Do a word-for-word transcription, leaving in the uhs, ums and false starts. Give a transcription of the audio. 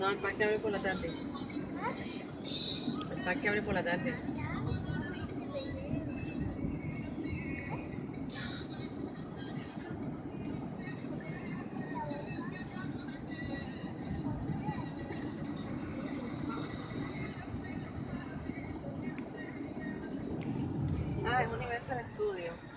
No, el parque abre por la tarde. El parque abre por la tarde. Ah, es Universal Studios.